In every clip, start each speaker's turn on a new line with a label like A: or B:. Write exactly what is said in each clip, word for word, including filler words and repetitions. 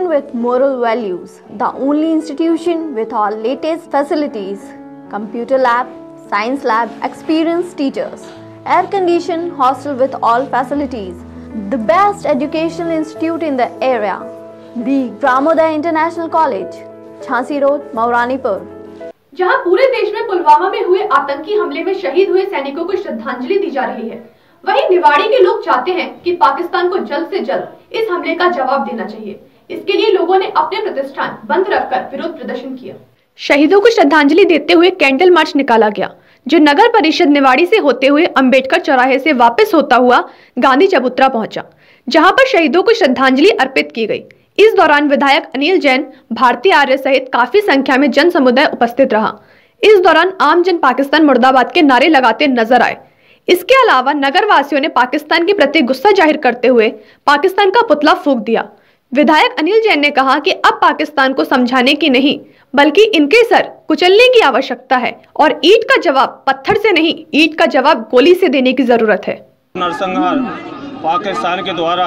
A: institution with moral values, the only institution with all latest facilities, computer lab, science lab, experienced teachers, air-conditioned hostel with all facilities, the best educational institute in the area, the Gramoday International College, Jhansi Road, Mauranipur।
B: जहां पूरे देश में पुलवामा में हुए आतंकी हमले में शहीद हुए सैनिकों को श्रद्धांजलि दी जा रही है, वहीं निवाड़ी के लोग चाहते हैं कि पाकिस्तान को जल्द से जल्द इस हमले का जवाब देना चाहिए। इसके लिए लोगों ने अपने प्रतिष्ठान बंद रखकर विरोध प्रदर्शन किया। शहीदों को श्रद्धांजलि देते हुए कैंडल मार्च निकाला गया, जो नगर परिषद निवाड़ी से होते हुए अंबेडकर चौराहे से वापस होता हुआ गांधी चबूतरा पहुंचा, जहां पर शहीदों को श्रद्धांजलि अर्पित की गई। इस दौरान विधायक अनिल जैन, भारती आर्य सहित काफी संख्या में जन समुदाय उपस्थित रहा। इस दौरान आम जन पाकिस्तान मुर्दाबाद के नारे लगाते नजर आए। इसके अलावा नगर वासियों ने पाकिस्तान के प्रति गुस्सा जाहिर करते हुए पाकिस्तान का पुतला फूंक दिया। विधायक अनिल जैन ने कहा कि अब पाकिस्तान को समझाने की नहीं, बल्कि इनके सर कुचलने की आवश्यकता है और ईंट का जवाब पत्थर से नहीं, ईंट का जवाब गोली से देने की जरूरत है।
C: नरसंहार पाकिस्तान के द्वारा,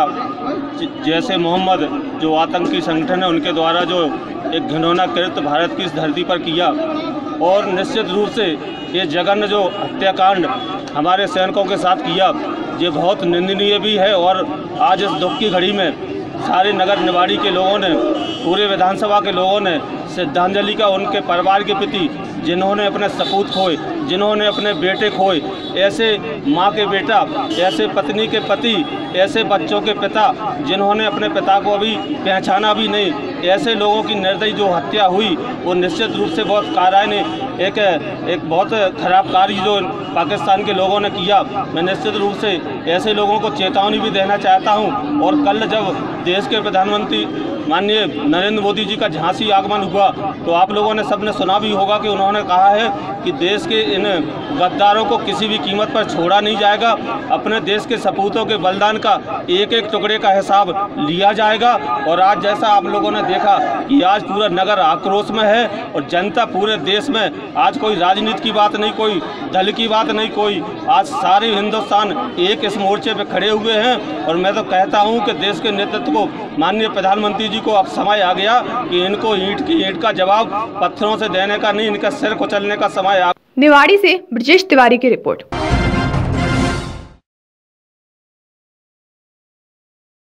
C: जैसे मोहम्मद जो आतंकी संगठन है उनके द्वारा जो एक घिनौना कृत्य भारत की इस धरती पर किया, और निश्चित रूप से ये जघन्य जो हत्याकांड हमारे सैनिकों के साथ किया, ये बहुत निंदनीय भी है। और आज इस दुख की घड़ी में सारे नगर निवाड़ी के लोगों ने, पूरे विधानसभा के लोगों ने श्रद्धांजलि का उनके परिवार के प्रति, जिन्होंने अपने सपूत खोए, जिन्होंने अपने बेटे खोए, ऐसे माँ के बेटा, ऐसे पत्नी के पति, ऐसे बच्चों के पिता जिन्होंने अपने पिता को अभी पहचाना भी नहीं, ऐसे लोगों की निर्दयी जो हत्या हुई वो निश्चित रूप से बहुत कारायने एक एक बहुत खराब कार्य जो पाकिस्तान के लोगों ने किया। मैं निश्चित रूप से ऐसे लोगों को चेतावनी भी देना चाहता हूं। और कल जब देश के प्रधानमंत्री माननीय नरेंद्र मोदी जी का झांसी आगमन हुआ, तो आप लोगों ने सबने सुना भी होगा कि उन्होंने कहा है कि देश के इन गद्दारों को किसी भी कीमत पर छोड़ा नहीं जाएगा। अपने देश के सपूतों के बलिदान का एक एक टुकड़े का हिसाब लिया जाएगा। और आज जैसा आप लोगों ने देखा कि आज पूरा नगर आक्रोश में है और जनता पूरे देश में, आज कोई राजनीति की बात नहीं, कोई दल की बात नहीं, कोई आज सारे हिंदुस्तान एक इस मोर्चे पे खड़े हुए हैं। और मैं तो कहता हूं कि देश के नेतृत्व को, माननीय प्रधानमंत्री जी को अब समय आ गया कि इनको ईंट की ईंट का जवाब पत्थरों से देने का नहीं, इनका सिर कुचलने का समय आ।
B: निवाड़ी से ब्रजेश तिवारी की रिपोर्ट।